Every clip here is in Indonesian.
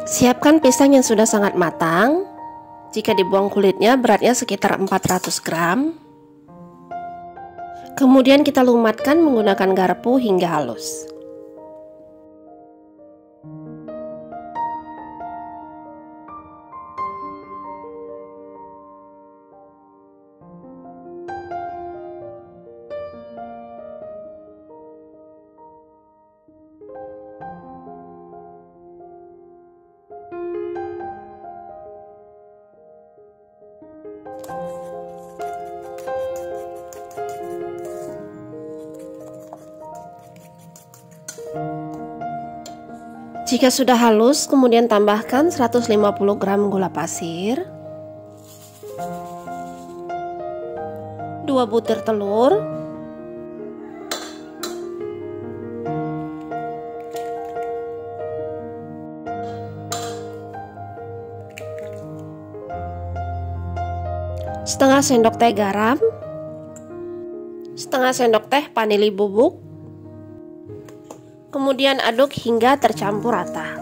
Siapkan pisang yang sudah sangat matang. Jika dibuang kulitnya, beratnya sekitar 400 gram. Kemudian kita lumatkan menggunakan garpu hingga halus. Jika sudah halus, kemudian tambahkan 150 gram gula pasir, 2 butir telur, setengah sendok teh garam, setengah sendok teh vanili bubuk. Kemudian aduk hingga tercampur rata.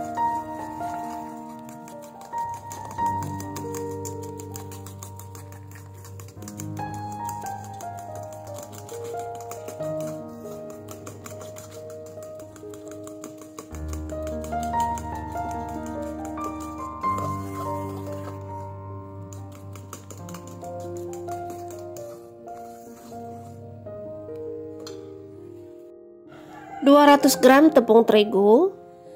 Dua 200 gram tepung terigu,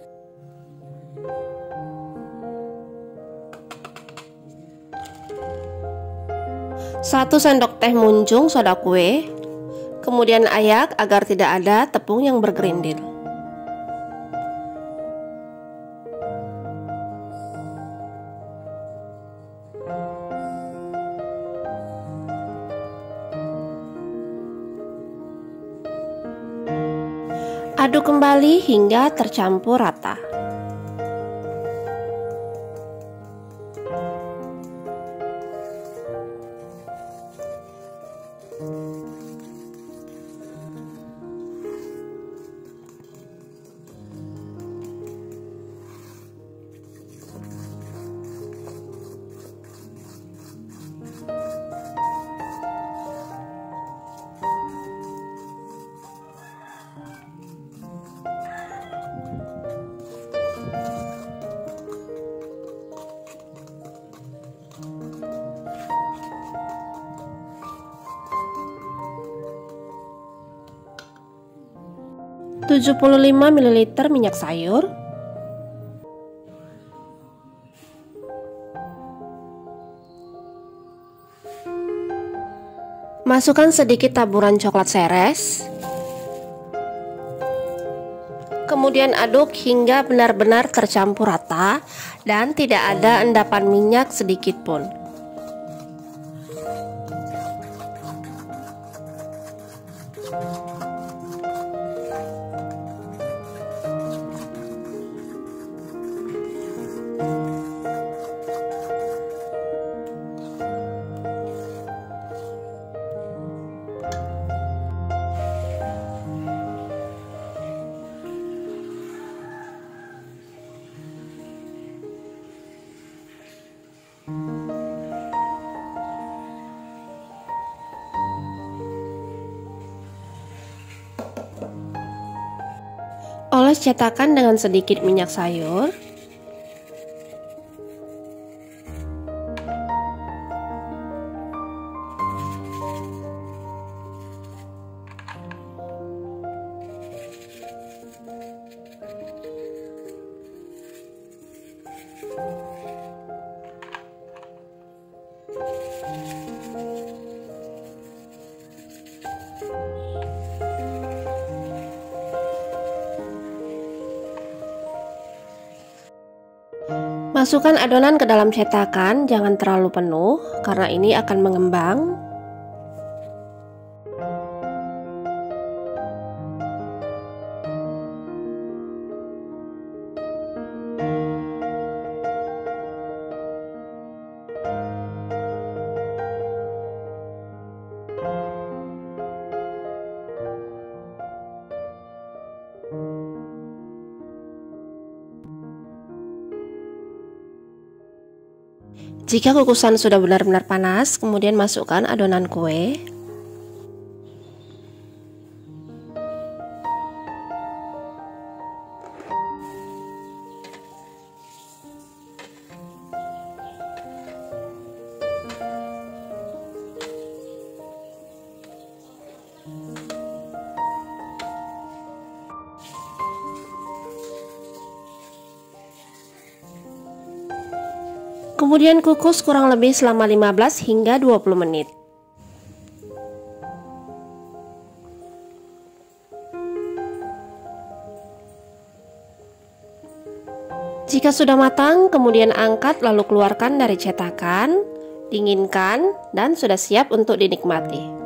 1 sendok teh munjung soda kue, kemudian ayak agar tidak ada tepung yang bergerindil. Aduk kembali hingga tercampur rata. ,75 ml minyak sayur, masukkan sedikit taburan coklat seres, kemudian aduk hingga benar-benar tercampur rata dan tidak ada endapan minyak sedikit pun. Oles cetakan dengan sedikit minyak sayur. Masukkan adonan ke dalam cetakan, jangan terlalu penuh karena ini akan mengembang. Jika kukusan sudah benar-benar panas, kemudian masukkan adonan kue. Kemudian kukus kurang lebih selama 15 hingga 20 menit. Jika sudah matang, kemudian angkat lalu keluarkan dari cetakan, dinginkan, dan sudah siap untuk dinikmati.